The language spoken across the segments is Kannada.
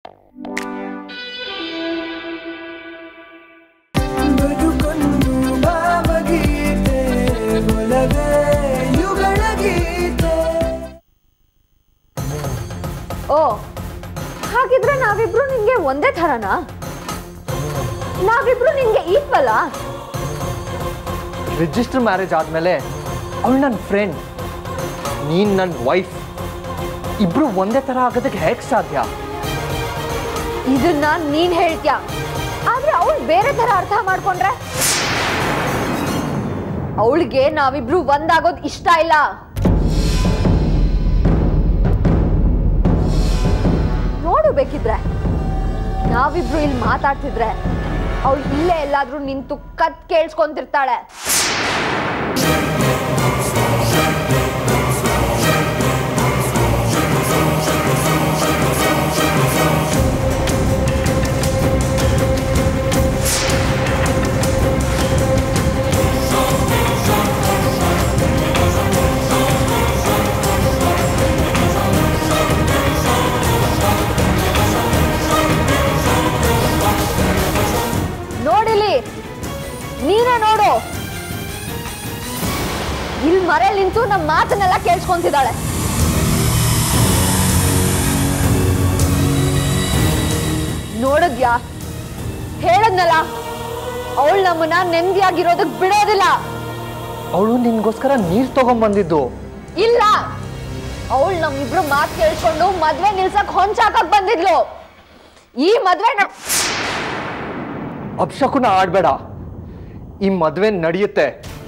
ಓ ಹಾಗಿದ್ರೆ ನಾವಿಬ್ರು ನಿಂಗೆ ಒಂದೇ ಥರನಾ? ನಾವಿಬ್ರು ನಿಂಗೆ ಈಕ್ವಲ್? ರಿಜಿಸ್ಟರ್ ಮ್ಯಾರೇಜ್ ಆದ್ಮೇಲೆ ಅವಳು ನನ್ನ ಫ್ರೆಂಡ್, ನೀನ್ ನನ್ನ ವೈಫ್, ಇಬ್ರು ಒಂದೇ ತರ ಆಗೋದಕ್ಕೆ ಹೇಗೆ ಸಾಧ್ಯ? ಇದನ್ನ ನೀನ್ ಹೇಳ್ತೀಯ, ಆದ್ರೆ ಅವಳು ಬೇರೆ ತರ ಅರ್ಥ ಮಾಡ್ಕೊಂಡ್ರೆ? ಅವಳಿಗೆ ನಾವಿಬ್ರು ಒಂದಾಗೋದು ಇಷ್ಟ ಇಲ್ಲ. ನೋಡು ಬೇಕಿದ್ರೆ ನಾವಿಬ್ರು ಇಲ್ಲಿ ಮಾತಾಡ್ತಿದ್ರೆ ಅವಳು ಇಲ್ಲೇ ಎಲ್ಲಾದ್ರೂ ನಿಂತು ಕತ್ ಕೇಳಿಸ್ಕೊಂತಿರ್ತಾಳೆ. ನೀನೇ ನೋಡು, ಇಲ್ಲಿ ಮರೆಯಲ್ಲಿ ನಿಂತು ನಮ್ಮ ಮಾತನ್ನೆಲ್ಲ ಕೇಳಿಸ್ಕೊಂತಿದ್ದಾಳೆ. ನೋಡಿದ್ಯಾ, ಹೇಳದ್ನಲ್ಲ, ಅವಳು ನಮ್ಮನ್ನ ನೆಮ್ಮದಿಯಾಗಿರೋದಕ್ ಬಿಡೋದಿಲ್ಲ. ಅವಳು ನಿನ್ಗೋಸ್ಕರ ನೀರ್ ತಗೊಂಡ್ಬಂದಿದ್ದು ಇಲ್ಲ, ಅವಳು ನಮ್ಮಿಬ್ರು ಮಾತು ಕೇಳಿಸ್ಕೊಂಡು ಮದ್ವೆ ನಿಲ್ಸಕ್ ಹೊಂಚಾಕಕ್ ಬಂದಿದ್ಲು. ಈ ಮದ್ವೆ ಅಪ್ಶಕುನ ಆಡ್ಬೇಡ, ಈ ಮದ್ವೆ ನಡೆಯುತ್ತೆ.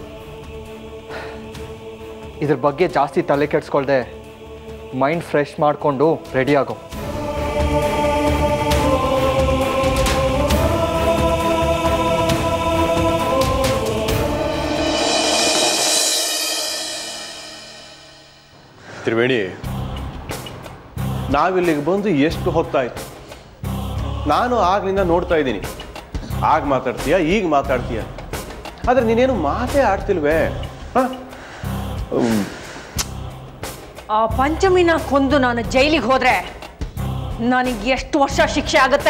ಇದ್ರ ಬಗ್ಗೆ ಜಾಸ್ತಿ ತಲೆ ಕೆಡ್ಸ್ಕೊಳ್ದೆ ಮೈಂಡ್ ಫ್ರೆಶ್ ಮಾಡಿಕೊಂಡು ರೆಡಿ ಆಗೋ. ತ್ರಿವೇಣಿ, ನಾವಿಲ್ಲಿಗೆ ಬಂದು ಎಷ್ಟು ಹೊತ್ತಾಯ್ತು? ನಾನು ಆಗ್ಲಿಂದ ನೋಡ್ತಾ ಇದ್ದೀನಿ, ಆಗ ಮಾತಾಡ್ತೀಯ ಈಗ ಮಾತಾಡ್ತೀಯ, ಆದ್ರೆ ನೀನೇನು ಮಾತೇ ಆಡ್ತಿಲ್ವೇ? ಆ ಪಂಚಮಿನ ಕೊಂದು ನಾನು ಜೈಲಿಗೆ ಹೋದ್ರೆ ನನಗೆ ಎಷ್ಟು ವರ್ಷ ಶಿಕ್ಷೆ ಆಗುತ್ತೆ?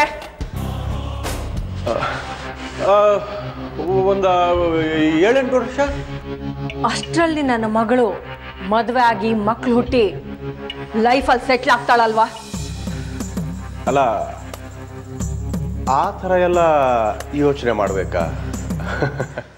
ಒಂದು 7-8 ವರ್ಷ. ಅಷ್ಟರಲ್ಲಿ ನನ್ನ ಮಗಳು ಮದುವೆ ಆಗಿ ಮಕ್ಕಳು ಹುಟ್ಟಿ ಲೈಫಲ್ಲಿ ಸೆಟ್ಲ್ ಆಗ್ತಾಳಲ್ವಾ? ಅಲ್ಲ, ಆ ಥರ ಎಲ್ಲ ಯೋಚನೆ ಮಾಡಬೇಕಾ?